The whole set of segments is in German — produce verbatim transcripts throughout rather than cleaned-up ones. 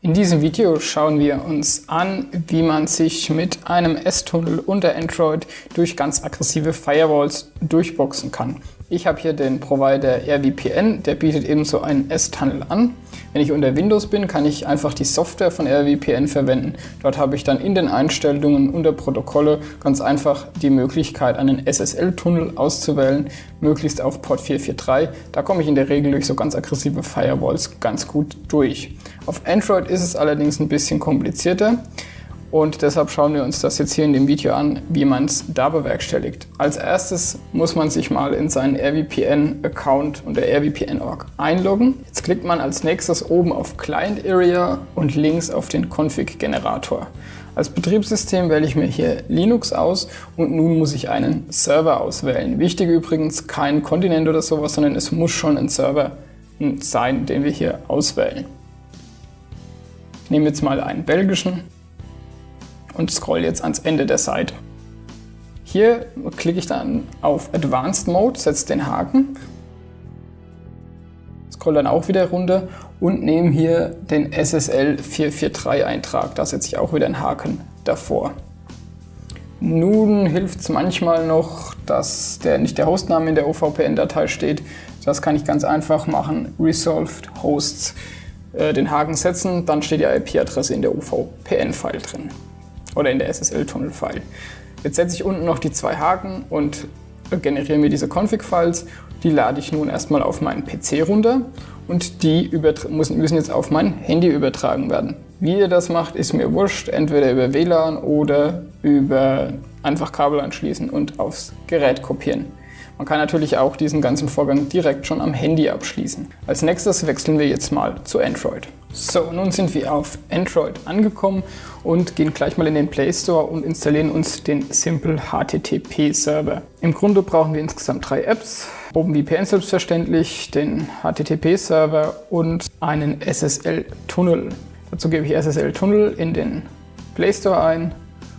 In diesem Video schauen wir uns an, wie man sich mit einem S-Tunnel unter Android durch ganz aggressive Firewalls durchboxen kann. Ich habe hier den Provider AirVPN, der bietet ebenso einen S-Tunnel an. Wenn ich unter Windows bin, kann ich einfach die Software von AirVPN verwenden. Dort habe ich dann in den Einstellungen unter Protokolle ganz einfach die Möglichkeit, einen S S L-Tunnel auszuwählen, möglichst auf Port vier vier drei. Da komme ich in der Regel durch so ganz aggressive Firewalls ganz gut durch. Auf Android ist es allerdings ein bisschen komplizierter. Und deshalb schauen wir uns das jetzt hier in dem Video an, wie man es da bewerkstelligt. Als erstes muss man sich mal in seinen AirVPN-Account unter AirVPN Punkt org einloggen. Jetzt klickt man als nächstes oben auf Client Area und links auf den Config-Generator. Als Betriebssystem wähle ich mir hier Linux aus und nun muss ich einen Server auswählen. Wichtig übrigens kein Kontinent oder sowas, sondern es muss schon ein Server sein, den wir hier auswählen. Ich nehme jetzt mal einen belgischen und scroll jetzt ans Ende der Seite. Hier klicke ich dann auf Advanced Mode, setze den Haken, scroll dann auch wieder runter und nehme hier den S S L vier vier drei Eintrag. Da setze ich auch wieder einen Haken davor. Nun hilft es manchmal noch, dass der, nicht der Hostname in der O V P N-Datei steht. Das kann ich ganz einfach machen. Resolved Hosts, äh, den Haken setzen, dann steht die I P-Adresse in der O V P N-File drin. Oder in der S S L-Tunnel-File. Jetzt setze ich unten noch die zwei Haken und generiere mir diese Config-Files. Die lade ich nun erstmal auf meinen P C runter und die müssen jetzt auf mein Handy übertragen werden. Wie ihr das macht, ist mir wurscht, entweder über W L A N oder über einfach Kabel anschließen und aufs Gerät kopieren. Man kann natürlich auch diesen ganzen Vorgang direkt schon am Handy abschließen. Als nächstes wechseln wir jetzt mal zu Android. So, nun sind wir auf Android angekommen und gehen gleich mal in den Play Store und installieren uns den Simple H T T P Server. Im Grunde brauchen wir insgesamt drei Apps. OpenVPN selbstverständlich, den H T T P Server und einen S S L-Tunnel. Dazu gebe ich S S L-Tunnel in den Play Store ein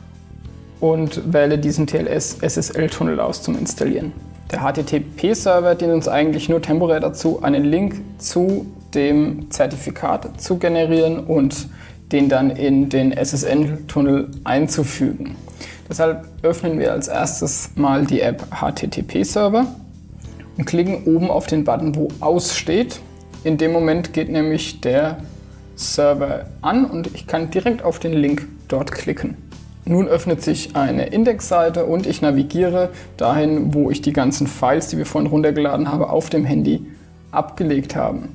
und wähle diesen T L S S S L-Tunnel aus zum Installieren. Der H T T P-Server dient uns eigentlich nur temporär dazu, einen Link zu dem Zertifikat zu generieren und den dann in den S S L-Tunnel einzufügen. Deshalb öffnen wir als erstes mal die App H T T P-Server und klicken oben auf den Button, wo Aus steht. In dem Moment geht nämlich der Server an und ich kann direkt auf den Link dort klicken. Nun öffnet sich eine Indexseite und ich navigiere dahin, wo ich die ganzen Files, die wir vorhin runtergeladen haben, auf dem Handy abgelegt haben.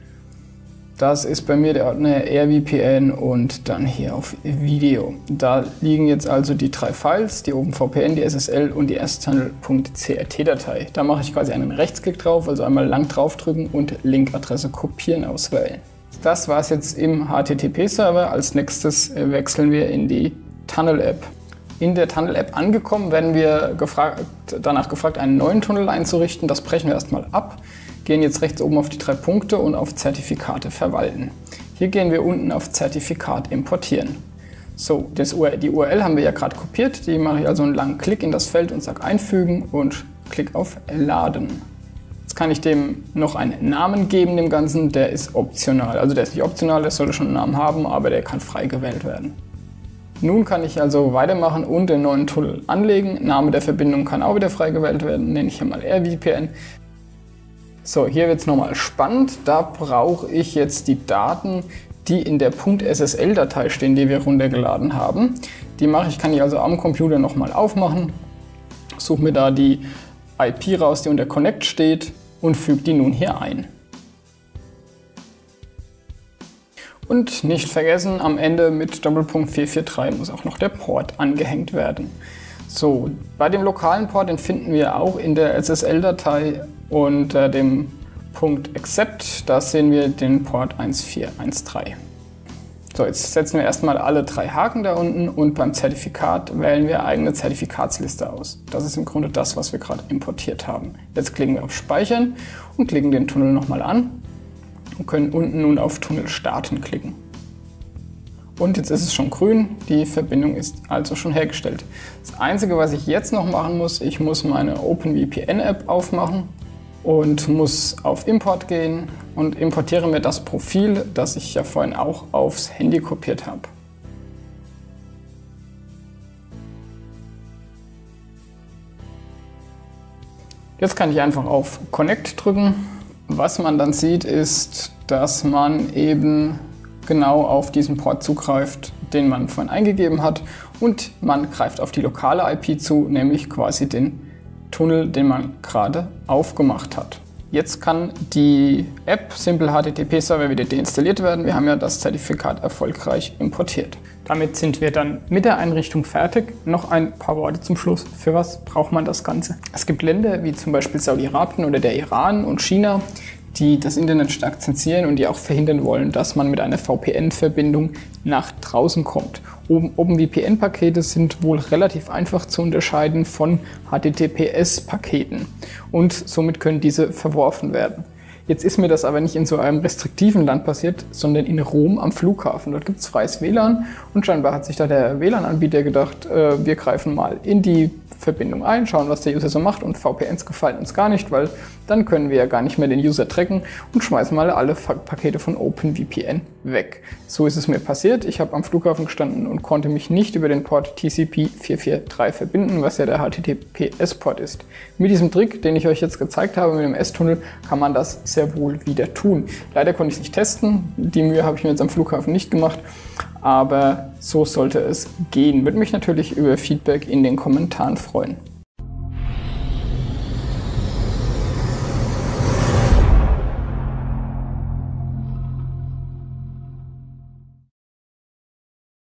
Das ist bei mir der Ordner AirVPN und dann hier auf Video. Da liegen jetzt also die drei Files, die OpenVPN, die S S L und die S-Tunnel.crt-Datei. Da mache ich quasi einen Rechtsklick drauf, also einmal lang draufdrücken und Linkadresse kopieren auswählen. Das war es jetzt im H T T P-Server. Als nächstes wechseln wir in die Tunnel-App. In der Tunnel-App angekommen, werden wir gefragt, danach gefragt, einen neuen Tunnel einzurichten. Das brechen wir erstmal ab, gehen jetzt rechts oben auf die drei Punkte und auf Zertifikate verwalten. Hier gehen wir unten auf Zertifikat importieren. So, das U R L, die U R L haben wir ja gerade kopiert. Die mache ich also einen langen Klick in das Feld und sage einfügen und klick auf Laden. Jetzt kann ich dem noch einen Namen geben, dem Ganzen. Der ist optional. Also der ist nicht optional, der sollte schon einen Namen haben, aber der kann frei gewählt werden. Nun kann ich also weitermachen und den neuen Tunnel anlegen. Name der Verbindung kann auch wieder frei gewählt werden, nenne ich hier mal AirVPN. So, hier wird es nochmal spannend. Da brauche ich jetzt die Daten, die in der .ssl-Datei stehen, die wir runtergeladen haben. Die mache ich, kann ich also am Computer nochmal aufmachen, suche mir da die I P raus, die unter Connect steht und füge die nun hier ein. Und nicht vergessen, am Ende mit Doppelpunkt vier vier drei muss auch noch der Port angehängt werden. So, bei dem lokalen Port, den finden wir auch in der S S L-Datei unter dem Punkt Accept. Da sehen wir den Port eins vier eins drei. So, jetzt setzen wir erstmal alle drei Haken da unten und beim Zertifikat wählen wir eigene Zertifikatsliste aus. Das ist im Grunde das, was wir gerade importiert haben. Jetzt klicken wir auf Speichern und klicken den Tunnel nochmal an und können unten nun auf Tunnel starten klicken. Und jetzt ist es schon grün, die Verbindung ist also schon hergestellt. Das Einzige, was ich jetzt noch machen muss, ich muss meine OpenVPN-App aufmachen und muss auf Import gehen und importiere mir das Profil, das ich ja vorhin auch aufs Handy kopiert habe. Jetzt kann ich einfach auf Connect drücken. Was man dann sieht, ist, dass man eben genau auf diesen Port zugreift, den man vorhin eingegeben hat, und man greift auf die lokale I P zu, nämlich quasi den Tunnel, den man gerade aufgemacht hat. Jetzt kann die App Simple H T T P Server wieder deinstalliert werden. Wir haben ja das Zertifikat erfolgreich importiert. Damit sind wir dann mit der Einrichtung fertig. Noch ein paar Worte zum Schluss. Für was braucht man das Ganze? Es gibt Länder wie zum Beispiel Saudi-Arabien oder der Iran und China, die das Internet stark zensieren und die auch verhindern wollen, dass man mit einer V P N-Verbindung nach draußen kommt. OpenVPN-Pakete sind wohl relativ einfach zu unterscheiden von H T T P S-Paketen und somit können diese verworfen werden. Jetzt ist mir das aber nicht in so einem restriktiven Land passiert, sondern in Rom am Flughafen. Dort gibt es freies W L A N und scheinbar hat sich da der W L A N-Anbieter gedacht, äh, wir greifen mal in die Verbindung ein, schauen, was der User so macht, und V P Ns gefallen uns gar nicht, weil dann können wir ja gar nicht mehr den User tracken, und schmeißen mal alle Pakete von OpenVPN weg. So ist es mir passiert. Ich habe am Flughafen gestanden und konnte mich nicht über den Port T C P vier vier drei verbinden, was ja der H T T P S-Port ist. Mit diesem Trick, den ich euch jetzt gezeigt habe, mit dem S-Tunnel, kann man das sehr wohl wieder tun. Leider konnte ich es nicht testen, die Mühe habe ich mir jetzt am Flughafen nicht gemacht, aber so sollte es gehen. Würde mich natürlich über Feedback in den Kommentaren freuen.